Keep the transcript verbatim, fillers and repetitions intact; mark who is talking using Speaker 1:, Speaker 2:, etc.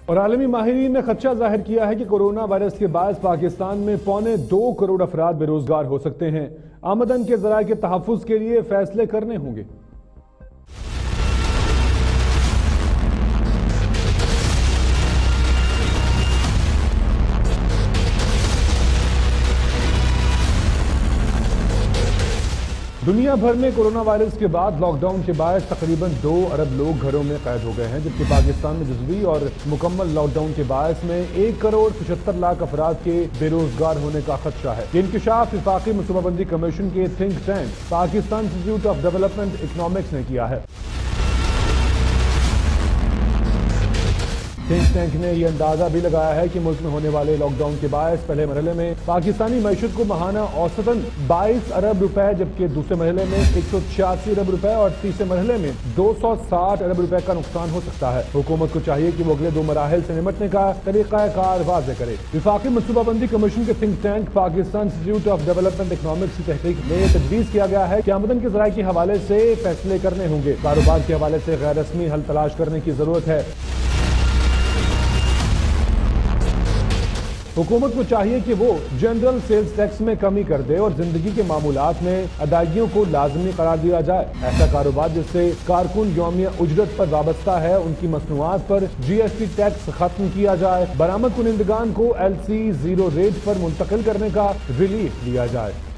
Speaker 1: اور عالمی ماہرین نے خدشہ ظاہر کیا ہے کہ کورونا وائرس کے باعث پاکستان میں پونے دو کروڑ افراد بے روزگار ہو سکتے ہیں۔ آمدن کے ذرائع کے تحفظ کے لیے فیصلے کرنے ہوں گے۔ دنیا بھر میں کورونا وائرس کے بعد لاک ڈاؤن کے باعث تقریباً دو ارب لوگ گھروں میں قید ہو گئے ہیں، جبکہ پاکستان میں جزوی اور مکمل لاک ڈاؤن کے باعث میں ایک کروڑ پچہتر لاکھ افراد کے بے روزگار ہونے کا خدشہ ہے۔ یہ انکشاف وفاقی منصوبہ بندی کمیشن کے تھنک ٹینک پاکستان انسٹی ٹیوٹ آف ڈیولپمنٹ اکنامکس نے کیا ہے۔ تھنک ٹینک نے یہ اندازہ بھی لگایا ہے کہ ملک میں ہونے والے لاک ڈاؤن کے باعث پہلے مرحلے میں پاکستانی معیشت کو ماہانہ اوسطاً بائیس ارب روپے، جبکہ دوسرے مرحلے میں ایک سو چھیاسی ارب روپے اور تیسرے مرحلے میں دو سو ساٹھ ارب روپے کا نقصان ہو سکتا ہے۔ حکومت کو چاہیے کہ وہ اگلے دو مراحل سے نمٹنے کا طریقہ کار واضح کرے۔ وفاقی منصوبہ بندی کمیشن کے تھنک ٹینک پاکستان انسٹی ٹیوٹ آف ڈیولپمنٹ اکنامکس کی تحقیق میں تجویز کیا گیا ہے کہ آمدن کے ذرائع کے حوالے سے فیصلے کرنے ہوں گے۔ کاروبار کے حوالے سے غیر رسمی حل تلاش کرنے کی ضرورت ہے۔ حکومت کو چاہیے کہ وہ جنرل سیلز ٹیکس میں کمی کر دے اور زندگی کے معمولات میں ادائیگیوں کو لازمی قرار دیا جائے۔ ایسا کاروبار جس سے کارکن یومیہ اجرت پر وابستہ ہے، ان کی مصنوعات پر جی ایس ٹی ٹیکس ختم کیا جائے۔ برآمد کنندگان کو ایل سی زیرو ریٹ پر منتقل کرنے کا ریلیف دیا جائے۔